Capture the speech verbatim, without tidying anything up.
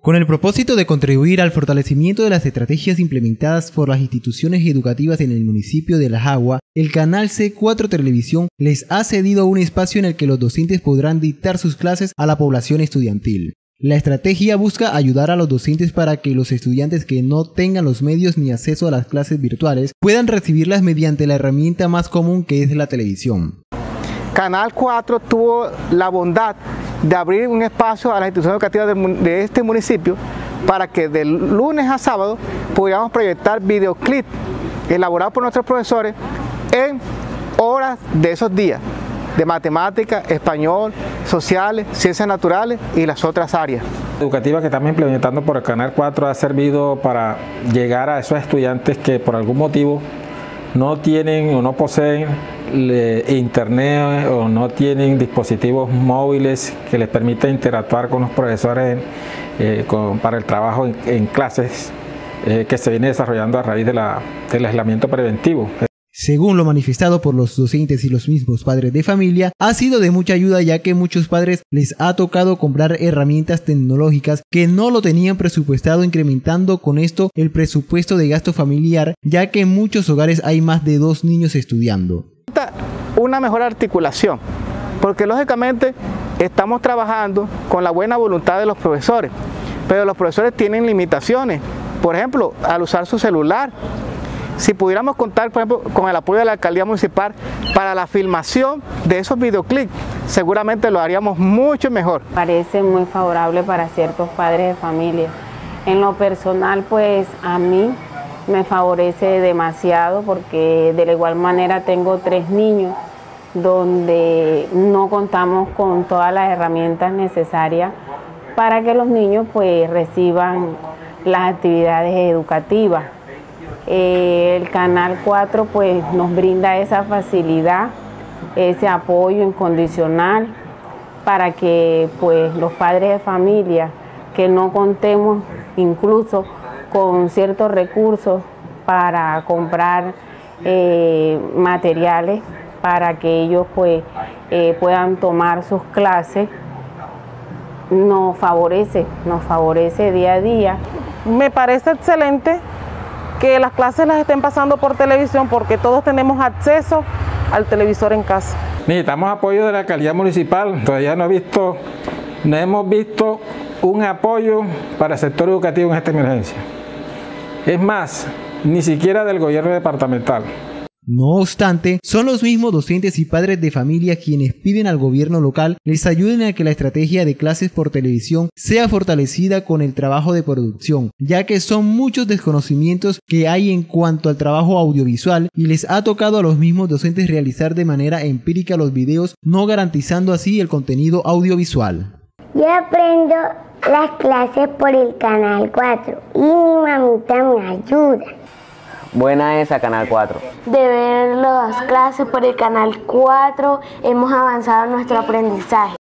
Con el propósito de contribuir al fortalecimiento de las estrategias implementadas por las instituciones educativas en el municipio de La Jagua, el canal C cuatro Televisión les ha cedido un espacio en el que los docentes podrán dictar sus clases a la población estudiantil. La estrategia busca ayudar a los docentes para que los estudiantes que no tengan los medios ni acceso a las clases virtuales puedan recibirlas mediante la herramienta más común que es la televisión. Canal cuatro tuvo la bondad de abrir un espacio a las instituciones educativas de este municipio para que de lunes a sábado pudiéramos proyectar videoclips elaborados por nuestros profesores en horas de esos días, de matemáticas, español, sociales, ciencias naturales y las otras áreas. La educativa que estamos implementando por el Canal cuatro ha servido para llegar a esos estudiantes que por algún motivo no tienen o no poseen internet o no tienen dispositivos móviles que les permitan interactuar con los profesores eh, con, para el trabajo en, en clases eh, que se viene desarrollando a raíz de la, del aislamiento preventivo. Según lo manifestado por los docentes y los mismos padres de familia, ha sido de mucha ayuda ya que muchos padres les ha tocado comprar herramientas tecnológicas que no lo tenían presupuestado, incrementando con esto el presupuesto de gasto familiar, ya que en muchos hogares hay más de dos niños estudiando. Una mejor articulación, porque lógicamente estamos trabajando con la buena voluntad de los profesores, pero los profesores tienen limitaciones, por ejemplo, al usar su celular. Si pudiéramos contar, por ejemplo, con el apoyo de la alcaldía municipal para la filmación de esos videoclips, seguramente lo haríamos mucho mejor. Parece muy favorable para ciertos padres de familia. En lo personal, pues a mí me favorece demasiado porque de la igual manera tengo tres niños donde no contamos con todas las herramientas necesarias para que los niños pues reciban las actividades educativas. Eh, el Canal cuatro pues nos brinda esa facilidad, ese apoyo incondicional para que pues los padres de familia que no contemos incluso con ciertos recursos para comprar eh, materiales para que ellos pues eh, puedan tomar sus clases, nos favorece, nos favorece día a día. Me parece excelente que las clases las estén pasando por televisión porque todos tenemos acceso al televisor en casa. Necesitamos apoyo de la alcaldía municipal, todavía no, he visto, no hemos visto un apoyo para el sector educativo en esta emergencia. Es más, ni siquiera del gobierno departamental. No obstante, son los mismos docentes y padres de familia quienes piden al gobierno local les ayuden a que la estrategia de clases por televisión sea fortalecida con el trabajo de producción, ya que son muchos desconocimientos que hay en cuanto al trabajo audiovisual y les ha tocado a los mismos docentes realizar de manera empírica los videos, no garantizando así el contenido audiovisual. Yo aprendo las clases por el Canal cuatro y mi mamita me ayuda. Buena esa, Canal cuatro. De ver las clases por el Canal cuatro hemos avanzado en nuestro aprendizaje.